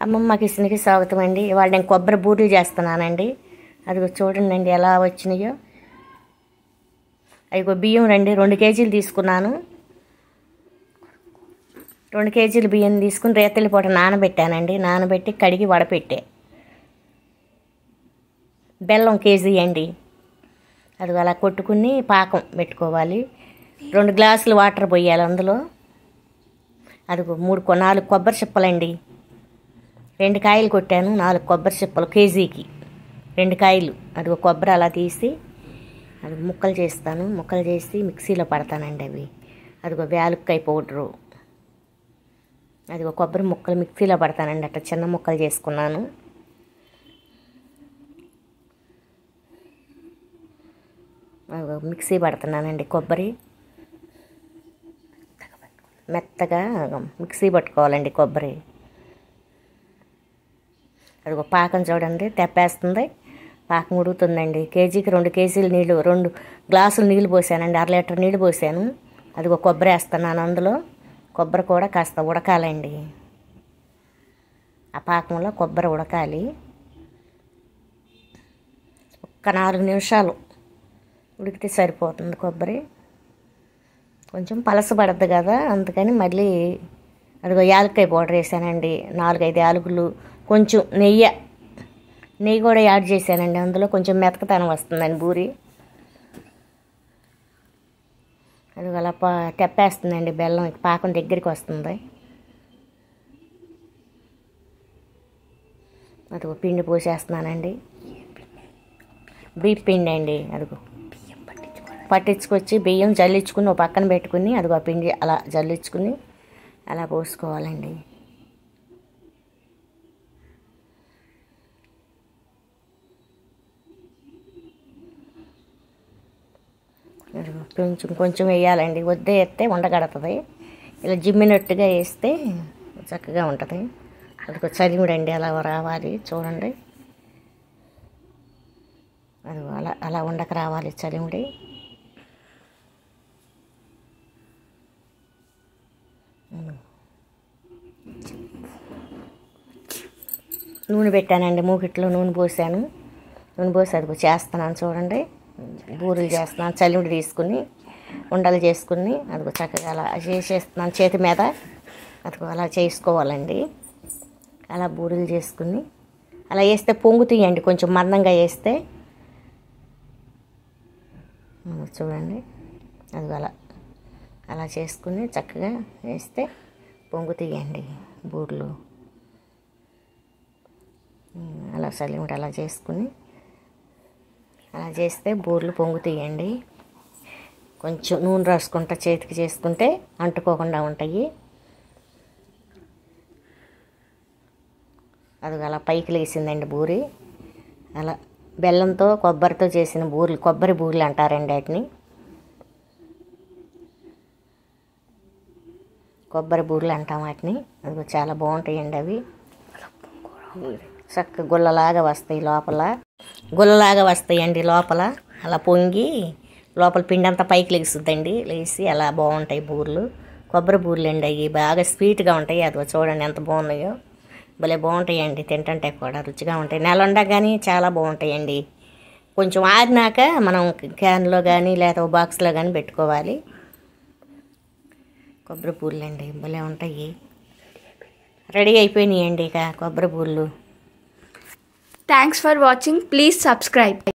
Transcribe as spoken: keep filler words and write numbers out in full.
అమ్మమ్మ కిచెన్కి స్వాగతం అండి. ఇవాళ నేను కొబ్బరి బూరెలు చేస్తున్నానండి. అది చూడండి అండి ఎలా వచ్చినాయో. అవి బియ్యం రండి రెండు కేజీలు తీసుకున్నాను. రెండు కేజీలు బియ్యం తీసుకుని రేతలి పూట నానబెట్టానండి. నానబెట్టి కడిగి వడపెట్టే. బెల్లం కేజీ అండి. అది అలా కొట్టుకుని పాకం పెట్టుకోవాలి. రెండు గ్లాసులు వాటర్ పోయాలి అందులో. అది మూడు నాలుగు కొబ్బరి చిప్పలండి. రెండు కాయలు కొట్టాను, నాలుగు కొబ్బరి చిప్పలు కేజీకి రెండు కాయలు. అది ఒక కొబ్బరి అలా తీసి అది ముక్కలు చేస్తాను. ముక్కలు చేసి మిక్సీలో పడతానండి. అవి అదిగో యాలక్కాయ పౌడరు, అది ఒక కొబ్బరి ముక్కలు మిక్సీలో పడతానండి. అట్లా చిన్న ముక్కలు చేసుకున్నాను. అది మిక్సీ పడుతున్నానండి. కొబ్బరి మెత్తగా మిక్సీ పట్టుకోవాలండి. కొబ్బరి అది ఒక పాకం చూడండి తెప్పేస్తుంది. పాకం ఉడుకుతుందండి. కేజీకి రెండు కేజీలు నీళ్ళు, రెండు గ్లాసులు నీళ్ళు పోసానండి. అర లీటర్ నీళ్ళు పోసాను. అది ఒక కొబ్బరి వేస్తున్నాను అందులో. కొబ్బరి కూడా కాస్త ఉడకాలండి. ఆ పాకంలో కొబ్బరి ఉడకాలి. ఒక్క నాలుగు నిమిషాలు ఉడికితే సరిపోతుంది. కొబ్బరి కొంచెం పలసపడద్దు కదా, అందుకని మళ్ళీ అదిగో యాలక్కాయ పౌడర్ వేసానండి. నాలుగైదు యాలకులు, కొంచెం నెయ్యి నెయ్యి కూడా యాడ్ చేశానండి. అందులో కొంచెం మెతకతనం వస్తుందండి బూరి. అది అలా పా తెప్పేస్తుందండి. బెల్లం పాకం దగ్గరికి వస్తుంది. అదిగో పిండి పోసేస్తున్నానండి. బియ్యం పిండి అండి. అదిగో పట్టించుకొచ్చి బియ్యం జల్లించుకుని ఒక పక్కన పెట్టుకుని అదిగో పిండి అలా జల్లించుకుని అలా పోసుకోవాలండి. కొంచెం కొంచెం వేయాలండి. వద్దే వేస్తే ఉండగడుతుంది. ఇలా జిమ్మినట్టుగా వేస్తే చక్కగా ఉంటుంది. అది చలిమిడండి అలా రావాలి చూడండి. అది అలా అలా ఉండక రావాలి చలిమిడి. నూనె పెట్టానండి. మూకిట్లో నూనె పోసాను. నూనె పోసి అది చేస్తున్నాను చూడండి. బూరెలు చేస్తున్నాను. చలిమిడి తీసుకుని ఉండలు చేసుకుని అదిగో చక్కగా అలా చేసేస్తున్నాను చేతి మీద. అదిగో అలా చేసుకోవాలండి. అలా బూరెలు చేసుకుని అలా వేస్తే పొంగుతాయండి. కొంచెం మందంగా వేస్తే చూడండి. అదిగో అలా అలా చేసుకుని చక్కగా వేస్తే పొంగుతాయండి బూరెలు. అలా చలిమిడి అలా చేసుకుని అలా చేస్తే బూరెలు పొంగుతాయండి. కొంచెం నూనె రాసుకుంటా చేతికి చేసుకుంటే అంటుకోకుండా ఉంటాయి. అది అలా పైకి లేసిందండి బూరి. అలా బెల్లంతో కొబ్బరితో చేసిన బూరెలు కొబ్బరి బూరెలు అంటారండి వాటిని. కొబ్బరి బూరెలు అంటాం వాటిని. అది చాలా బాగుంటాయండి. అవి చక్క గుల్లలాగా వస్తాయి లోపల. గుల్లలాగా వస్తాయండి లోపల. అలా పొంగి లోపల పిండి అంతా పైకి లెగుస్తుందండి. లేచి అలా బాగుంటాయి బూరెలు. కొబ్బరి బూరెలు అండి. అవి బాగా స్వీట్గా ఉంటాయి. అది చూడండి ఎంత బాగున్నాయో. భలే బాగుంటాయండి. తింటుంటే కూడా రుచిగా ఉంటాయి. నెల ఉండగానే చాలా బాగుంటాయండి. కొంచెం ఆరినాక మనం క్యాన్లో కానీ లేదా బాక్స్లో కానీ పెట్టుకోవాలి. కొబ్బరి బూరెలు అండి భలే ఉంటాయి. రెడీ అయిపోయినాయండి ఇక కొబ్బరి బూరెలు. Thanks for watching. Please subscribe.